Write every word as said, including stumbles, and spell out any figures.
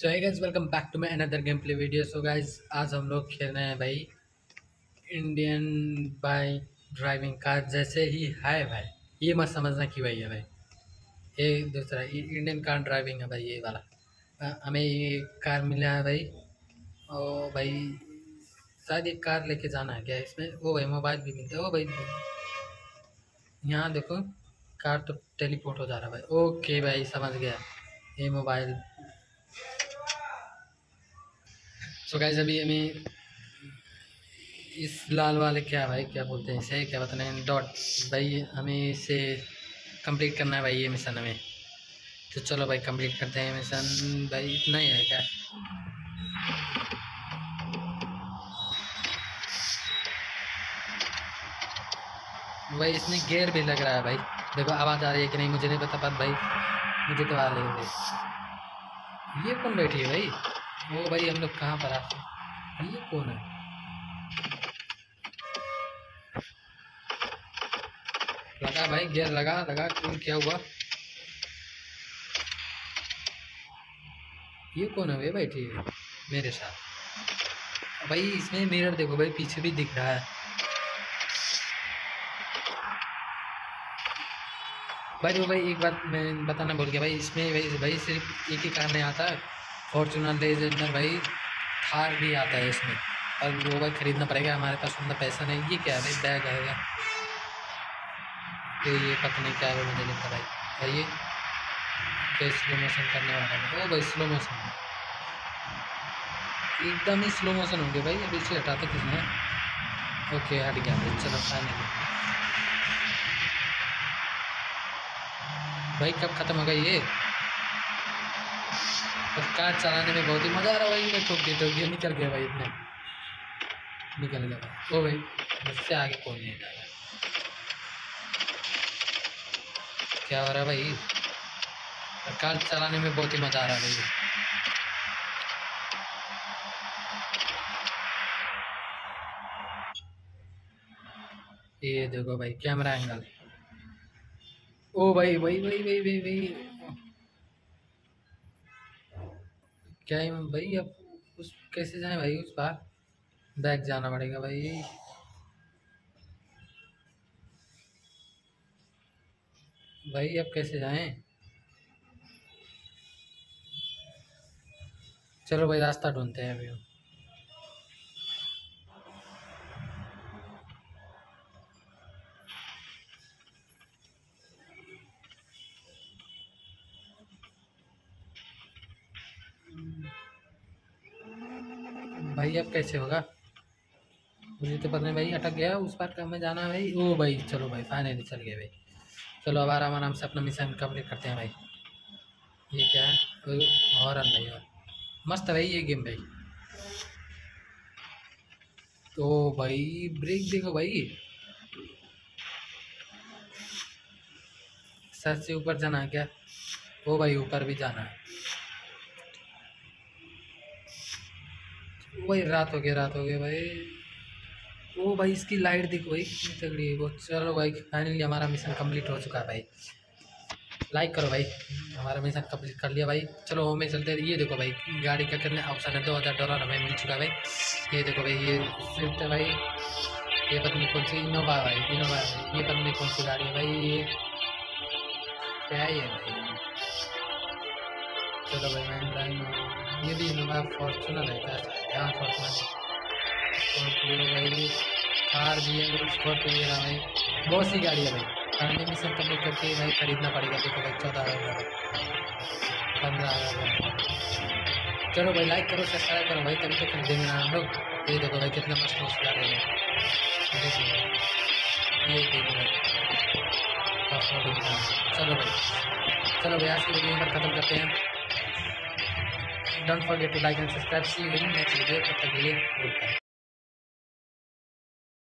So hey guys, welcome back to my another game play video. So guys आज हम लोग खेल रहे हैं भाई इंडियन बाइक ड्राइविंग कार जैसे ही है भाई। ये मत समझना कि भाई है भाई, ये दूसरा ये इंडियन कार ड्राइविंग है भाई। ये वाला अ, हमें ये कार मिला है भाई। और भाई शायद एक कार लेके जाना है क्या इसमें। ओ भाई मोबाइल भी मिलता है। ओ भाई यहाँ देखो कार तो टेलीपोर्ट हो जा रहा है भाई। ओके भाई समझ गया, ये मोबाइल। सो गाइस अभी हमें इस लाल वाले क्या भाई क्या बोलते हैं इसे, क्या बताना है, डॉट भाई। हमें इसे कंप्लीट करना है भाई, ये मिशन हमें। तो चलो भाई कंप्लीट करते हैं मिशन भाई। इतना ही है क्या? भाई इसमें गेयर भी लग रहा है भाई। देखो आवाज़ आ रही है कि नहीं मुझे नहीं पता, पर भाई मुझे तो आ रही है भाई। ये कौन बैठी है भाई? वो भाई हम लोग कहाँ पर आते हैं? ये कौन है? लगा भाई गियर लगा लगा क्यों, क्या हुआ? ये कौन है भाई बैठी है मेरे साथ? भाई इसमें मिरर देखो भाई, पीछे भी दिख रहा है भाई। वो भाई एक बात मैं बताना भूल गया भाई, इसमें भाई भाई सिर्फ एक ही कार नहीं आता, फॉर्चूनर लेजेंडर भाई थार भी आता है इसमें। और वो भाई खरीदना पड़ेगा, हमारे पास उतना पैसा नहीं। ये क्या है भाई? बैग आएगा तो ये पता नहीं क्या है, मुझे नहीं पता भाई। भाई ये क्या स्लो मोशन करने वाला है? ओ भाई स्लो मोशन, एकदम ही स्लो मोशन हो गया भाई। अभी इसे हटाते किसने? ओके हट गया भाई। चलो फाइनली भाई कब खत्म होगा ये? और कार चलाने में बहुत ही मज़ा आ रहा है भाई। मैं ठोक दिया ठोक दिया निकल गया भाई, इतने निकल गया भाई। ओ भाई मुझसे आगे कोई नहीं डाला। क्या हो रहा है भाई? और कार चलाने में बहुत ही मज़ा आ रहा है भाई। ये देखो भाई कैमरा एंगल। ओ भाई भाई भाई भाई भाई भाई क्या है भाई? अब उस कैसे जाए भाई? उस बार बैक जाना पड़ेगा भाई। भाई अब कैसे जाएं? चलो भाई रास्ता ढूंढते हैं अभी हम। भाई अब कैसे होगा मुझे तो पता नहीं भाई। अटक गया उस पार का, हमें जाना है भाई। ओ भाई चलो भाई फाइनली चल गए भाई। चलो अब आराम आराम से अपना मिशन कंप्लीट करते हैं भाई। ये क्या है? कोई हॉरर नहीं है? मस्त है भाई ये गेम भाई। तो भाई ब्रेक देखो भाई, सर से ऊपर जाना है क्या? ओ भाई ऊपर भी जाना है। भाई रात हो गया रात हो गया भाई। ओ भाई इसकी लाइट देखो भाई कितनी तगड़ी है वो। चलो भाई फाइनली हमारा मिशन कंप्लीट हो चुका है भाई। लाइक करो भाई, हमारा मिशन कंप्लीट कर लिया भाई। चलो हमें चलते हैं। ये देखो भाई गाड़ी का कितने ऑप्शन है, दो हज़ार डॉलर हमें मिल चुका है भाई। ये देखो भाई ये स्विफ्ट है भाई। ये पता नहीं कौन सी इनोवा भाई, इनोवा है ये। पता नहीं कौन सी गाड़ी है भाई ये, क्या है ये भाई? चलो भाई महिंद्रा इनोवा, ये भी इनोवा फॉर्चूनर है क्या? हाँ फॉर्चूनर। स्कॉर्पियो भाई, कार भी है, स्कॉर्पियो है भाई। बहुत सी गाड़ी है भाई। फाइनली मिशन कंप्लीट करके भाई खरीदना पड़ेगा। देखो भाई चौदह हज़ार पंद्रह हज़ार। चलो भाई लाइक करो सब्सक्राइब करो भाई, तभी तो खरीदेंगे ना हम लोग। ये देखो भाई कितना मस्त मस्त गाड़ी है। देखो ये देखो भाई। चलो भाई चलो भाई आज की वीडियो पर ख़त्म करते हैं। Don't forget to like and subscribe. See you in next video. तब तक के लिए गुड बाय।